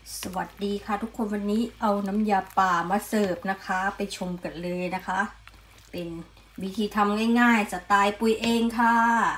สวัสดีค่ะทุกคนวันนี้เอาน้ำยาป่ามาเสิร์ฟนะคะไปชมกันเลยนะคะ เป็นวิธีทำง่ายๆสไตล์ปุยเองค่ะ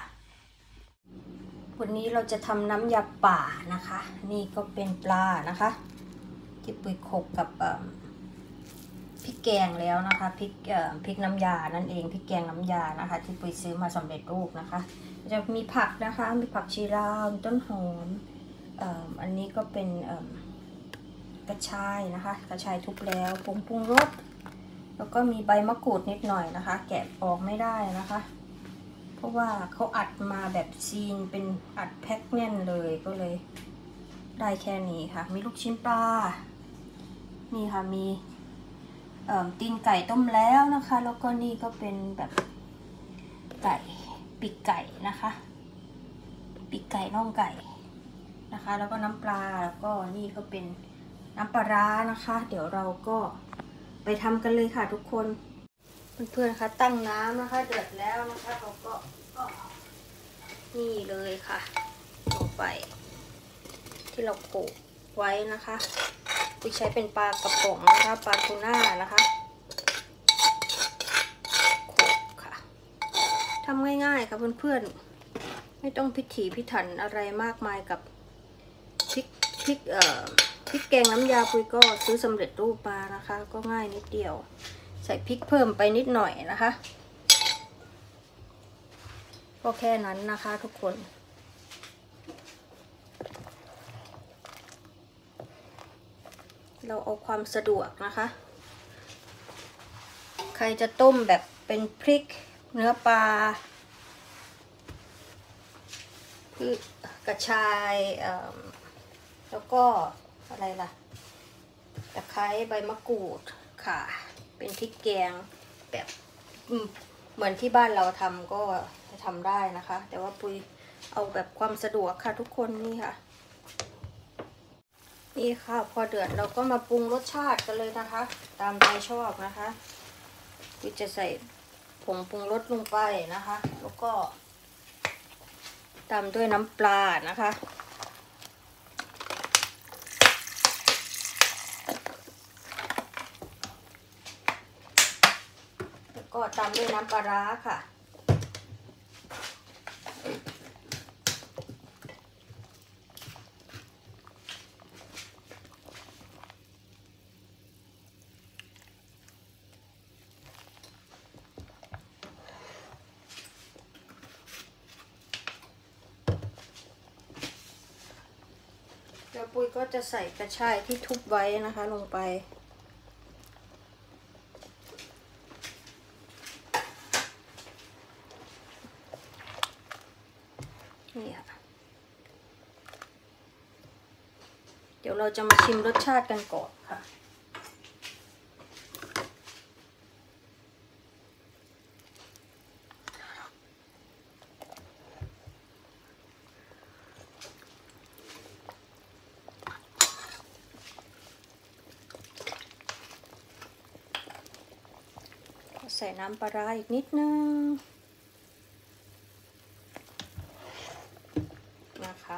วันนี้เราจะทำน้ำยาป่านะคะนี่ก็เป็นปลานะคะที่ปุยโขลกกับพริกแกงแล้วนะคะพริกน้ำยานั่นเองพริกแกงน้ำยานะคะที่ปุยซื้อมาสำเร็จรูปนะคะจะมีผักนะคะมีผักชีลาวต้นหอมอันนี้ก็เป็นกระชายนะคะกระชายทุบแล้วปรุงรสแล้วก็มีใบมะกรูดนิดหน่อยนะคะแกะออกไม่ได้นะคะเพราะว่าเขาอัดมาแบบซีนเป็นอัดแพ็คแน่นเลยก็เลยได้แค่นี้ค่ะมีลูกชิ้นปลานี่ค่ะมีตีนไก่ต้มแล้วนะคะแล้วก็นี่ก็เป็นแบบไก่ปีกไก่นะคะปีกไก่น่องไก่นะคะแล้วก็น้ำปลาแล้วก็นี่ก็เป็นน้ำปลาร้านะคะเดี๋ยวเราก็ไปทำกันเลยค่ะทุกคนเพื่อนๆคะตั้งน้ำนะคะเดือดแล้วนะคะเราก็นี่เลยค่ะลงไปที่เราโขลกไว้นะคะกุยใช้เป็นปลากระป๋องนะคะปลาทูน่านะคะโขลกค่ะทำง่ายๆค่ะเพื่อนๆไม่ต้องพิถีพิถันอะไรมากมายกับพริกแกงน้ำยาปุยก็ซื้อสำเร็จรูปมานะคะก็ง่ายนิดเดียวใส่พริกเพิ่มไปนิดหน่อยนะคะก็แค่นั้นนะคะทุกคนเราเอาความสะดวกนะคะใครจะต้มแบบเป็นพริกเนื้อปลาคือกระชายแล้วก็อะไรล่ะตะไคร้ใบมะกรูดค่ะเป็นพริกแกงแบบเหมือนที่บ้านเราทำก็ทำได้นะคะแต่ว่าปุยเอาแบบความสะดวกค่ะทุกคนนี่ค่ะนี่ค่ะพอเดือดเราก็มาปรุงรสชาติกันเลยนะคะตามใจชอบนะคะปุยจะใส่ผงปรุงรสลงไปนะคะแล้วก็ตามด้วยน้ำปลานะคะก็ตามด้วยน้ำปลาร้าค่ะแล้วปุยก็จะใส่กระชายที่ทุบไว้นะคะลงไปนี่ค่ะเดี๋ยวเราจะมาชิมรสชาติกันก่อนค่ะใส่น้ำปลาร้าอีกนิดนึงนะคะ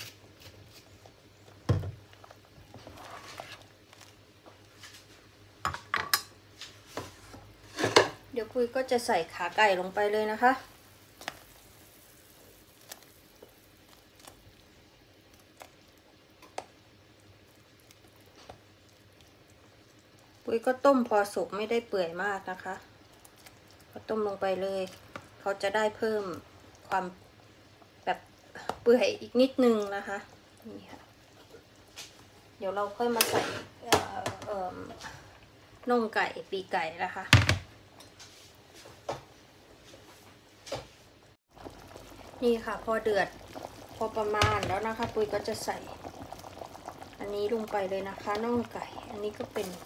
เดี๋ยวปุยก็จะใส่ขาไก่ลงไปเลยนะคะปุยก็ต้มพอสุกไม่ได้เปื่อยมากนะคะก็ต้มลงไปเลยเขาจะได้เพิ่มความแบบเปื่อยอีกนิดนึงนะคะนี่ค่ะเดี๋ยวเราค่อยมาใส่น่องไก่ปีกไก่นะคะนี่ค่ะพอเดือดพอประมาณแล้วนะคะปุยก็จะใส่อันนี้ลงไปเลยนะคะน่องไก่อันนี้ก็เป็น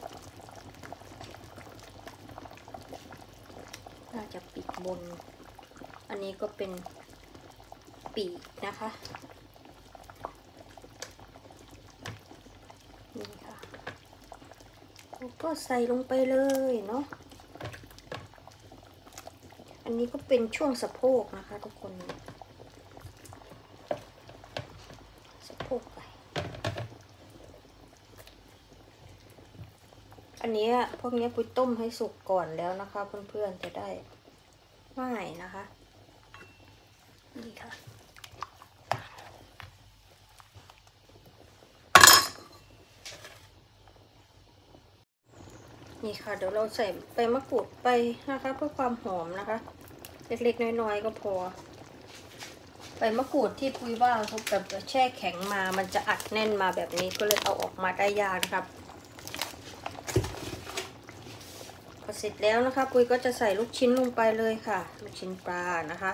น่าจะปีกบนอันนี้ก็เป็นปีกนะคะนี่ค่ะก็ใส่ลงไปเลยเนาะอันนี้ก็เป็นช่วงสะโพกนะคะทุกคนสะโพกไก่อันนี้พวกนี้ปุ้ยต้มให้สุกก่อนแล้วนะคะเพื่อนๆจะได้ง่ายนะคะนี่ค่ะนี่ค่ะเดี๋ยวเราใส่ใบมะกรูดไปนะคะเพื่อความหอมนะคะเล็กๆน้อยๆก็พอใบมะกรูดที่ปุ้ยว่าเขาแบบแช่แข็งมามันจะอัดแน่นมาแบบนี้ก็เลยเอาออกมาได้ยากนะครับพอเสร็จแล้วนะคะปุ้ยก็จะใส่ลูกชิ้นลงไปเลยค่ะลูกชิ้นปลานะคะ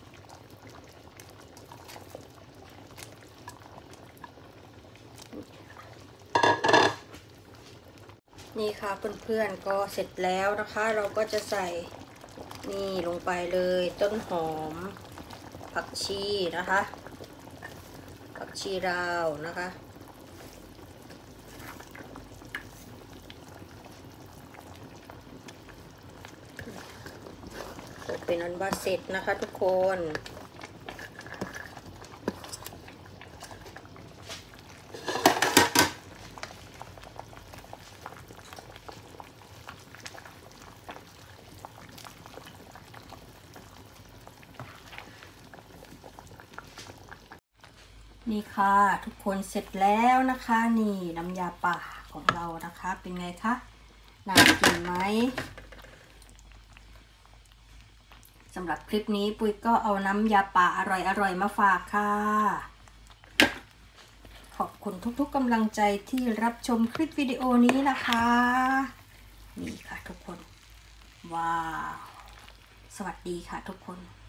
นี่ค่ะเพื่อนๆก็เสร็จแล้วนะคะเราก็จะใส่นี่ลงไปเลยต้นหอมผักชีนะคะผักชีลาวนะคะเป็นอันว่าเสร็จนะคะทุกคนนี่ค่ะทุกคนเสร็จแล้วนะคะนี่น้ำยาป่าของเรานะคะเป็นไงคะน่ากินไหมสำหรับคลิปนี้ปุ้ยก็เอาน้ำยาป่าอร่อยๆมาฝากค่ะขอบคุณทุกๆกำลังใจที่รับชมคลิปวิดีโอนี้นะคะนี่ค่ะทุกคนว้าวสวัสดีค่ะทุกคน